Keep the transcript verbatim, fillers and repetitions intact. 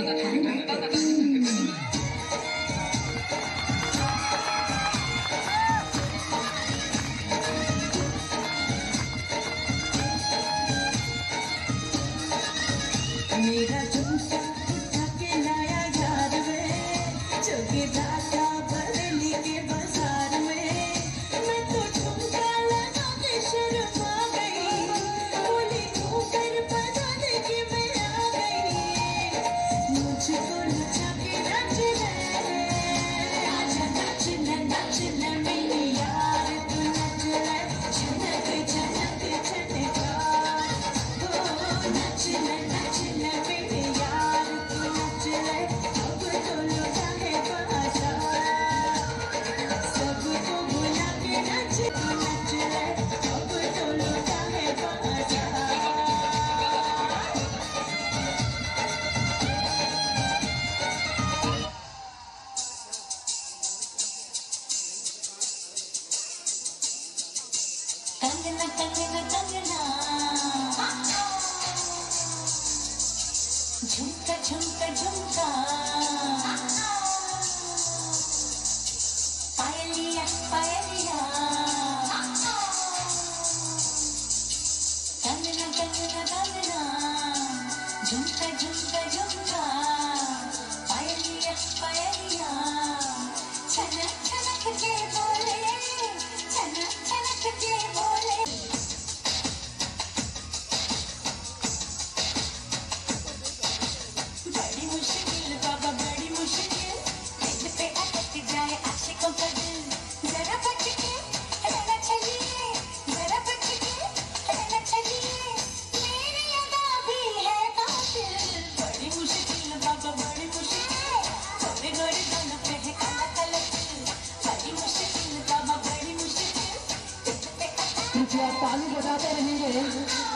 मेरा झुमका उठा के लाया यार वे, जोगी दादा बरेली के बाजार में। मैं तो झुमका लगा के शर्मा गई, बोली तू कर बदल के मैं आ गई। मुझको लुचा के नाच ले, आजा नाच ले नाच ले मेरी यार, तू नाच ले झनक झनक झनका, ओ नाच ले नाच ले मेरे यार, तू नाच ले अब तो लौटा है बाजार। सबको बुला के नाच, तू नाच ले अब तो लौटा है बाजार। कंगना कंगना कंगना, झुमका झुमका झुमका, पायलिया पायलिया, कंगना कंगना कंगना, झुमका झुमका झुमका, पायलिया पायलिया, छनक छनक के बोले, छनक छनक के बोले। बड़ी मुश्किल बाबा बड़ी मुश्किल, दिल पे अटक जाए आशिकों का दिल। जरा बच के रहना चाहिए, जरा बच के रहना चाहिए, मेरी अदा भी है कातिल। बड़ी मुश्किल बाबा बड़ी मुश्किल, गोरे गोरे गालों पे है काला काला तिल। बड़ी मुश्किल बाबा बड़ी मुश्किल, दिल पे अटक। आप ताली बजाते रहेंगे।